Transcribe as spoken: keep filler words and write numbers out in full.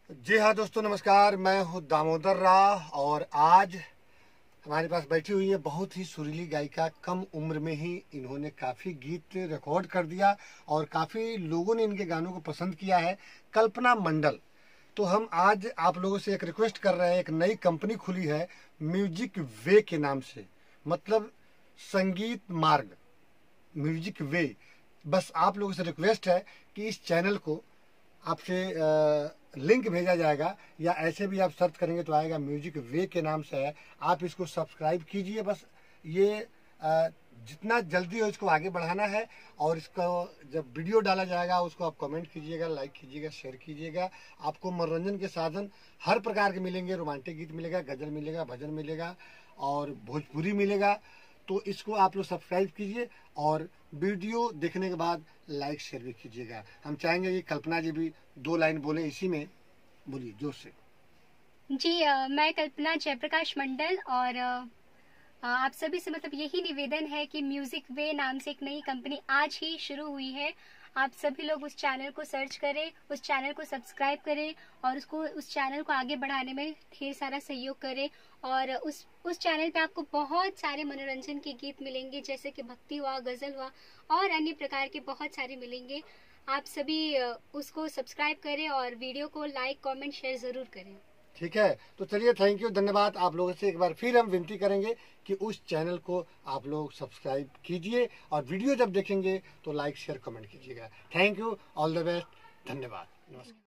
जी हाँ दोस्तों, नमस्कार। मैं हूँ दामोदर राव और आज हमारे पास बैठी हुई है बहुत ही सुरीली गायिका। कम उम्र में ही इन्होंने काफ़ी गीत रिकॉर्ड कर दिया और काफ़ी लोगों ने इनके गानों को पसंद किया है। कल्पना मंडल। तो हम आज आप लोगों से एक रिक्वेस्ट कर रहे हैं। एक नई कंपनी खुली है म्यूजिक वे के नाम से, मतलब संगीत मार्ग, म्यूजिक वे। बस आप लोगों से रिक्वेस्ट है कि इस चैनल को आपसे लिंक भेजा जाएगा या ऐसे भी आप सर्च करेंगे तो आएगा, म्यूजिक वे के नाम से है। आप इसको सब्सक्राइब कीजिए। बस ये आ, जितना जल्दी हो इसको आगे बढ़ाना है। और इसको जब वीडियो डाला जाएगा उसको आप कमेंट कीजिएगा, लाइक कीजिएगा, शेयर कीजिएगा। आपको मनोरंजन के साधन हर प्रकार के मिलेंगे। रोमांटिक गीत मिलेगा, गजल मिलेगा, भजन मिलेगा और भोजपुरी मिलेगा। तो इसको आप लोग सब्सक्राइब कीजिए और वीडियो देखने के बाद लाइक शेयर भी कीजिएगा। हम चाहेंगे कि कल्पना जी भी दो लाइन बोले इसी में। बोलिए जोर से। जी आ, मैं कल्पना जयप्रकाश मंडल और आ, आप सभी से मतलब यही निवेदन है कि म्यूजिक वे नाम से एक नई कंपनी आज ही शुरू हुई है। आप सभी लोग उस चैनल को सर्च करें, उस चैनल को सब्सक्राइब करें और उसको उस चैनल को आगे बढ़ाने में ढेर सारा सहयोग करें। और उस उस चैनल पे आपको बहुत सारे मनोरंजन के गीत मिलेंगे, जैसे कि भक्ति हुआ, गजल हुआ और अन्य प्रकार के बहुत सारे मिलेंगे। आप सभी उसको सब्सक्राइब करें और वीडियो को लाइक, कमेंट, शेयर जरूर करें। ठीक है, तो चलिए, थैंक यू, धन्यवाद। आप लोगों से एक बार फिर हम विनती करेंगे कि उस चैनल को आप लोग सब्सक्राइब कीजिए और वीडियो जब देखेंगे तो लाइक शेयर कमेंट कीजिएगा। Thank you, all the best, धन्यवाद, नमस्कार।